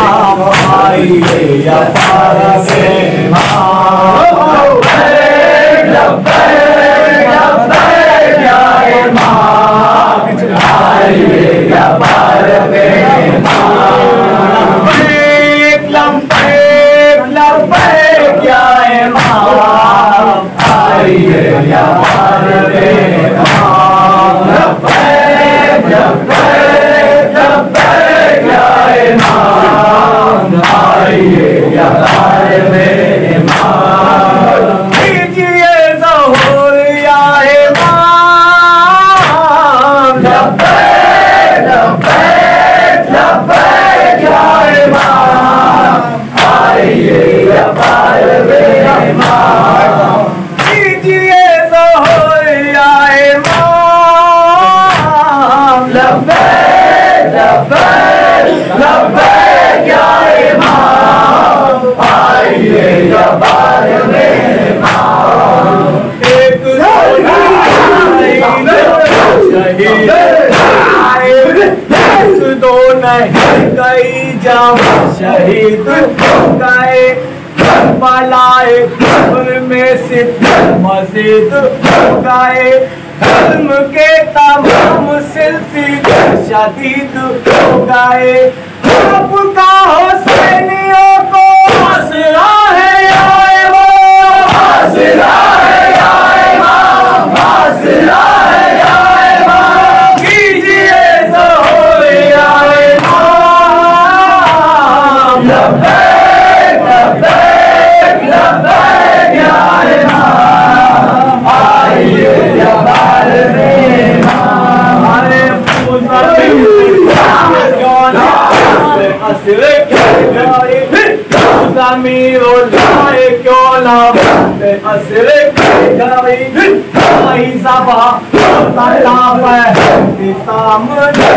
इमाम आइए या पारस इमाम। लब्बैक लब्बैक या इमाम आइए या पारस इमाम। लब्बैक लब्बैक लब्बैक या इमाम आइए या पारस इमाम। लब्बैक लब्बैक लब्बैक या इमाम आइए या पारस इमाम। कीजिए ज़हूर या इमाम। लब्बैक लब्बैक लब्बैक या इमाम आइए या पारस इमाम। कीजिए ज़हूर या इमाम। लब्बैक लब्बैक लब्बैक या इमाम आइए या पारस इमाम। एक शहीद दो नहीं कई जब शहीद गए करबलाए में सिद्ध मस्जिद गए। ज़ुल्म के तमाम सिलसिले शदीद हो गए। आपका हुसैनियों को आसरा है या इमाम। आसरा है या इमाम। आसरा है या इमाम। कीजिए ज़हूर या इमाम। लब्बैक लब्बैक लब्बैक या इमाम आइए या पारस इमाम। अरे असरे ज़मीरों लाए क्यों ना असरे आई ज़बा तालाब है सामने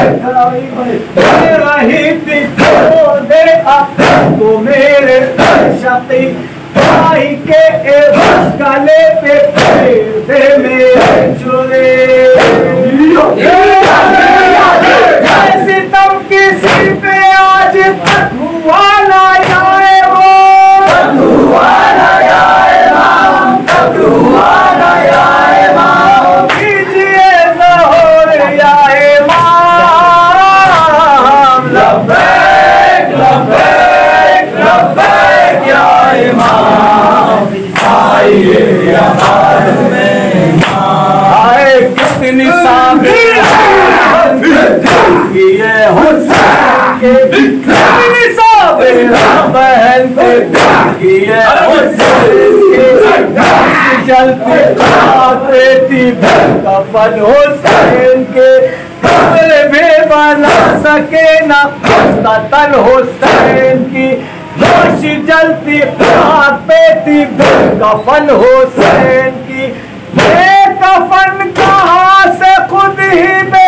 रही थी दे अब तो मेरे शती भाई के गले पे दे मेरे चुरे। सितम किसी पे आज तक हुआ ना जाए वो। हुआ ना जाए इमाम। हुआ ना जाए इमाम। कीजिए ज़हूर या इमाम। लब्बैक लब्बैक लब्बैक या इमाम आइए या पारस इमाम। आए कितनी साबिर ये हुसैन के कितनी साबिर बहन पे ये हुसैन के चलती आते थी कफन हुसैन के कब्र भी बना सके ना तन हुसैन की। रोशी जलती पे थी कफन हुसैन की। ये कफन कहाँ से खुद ही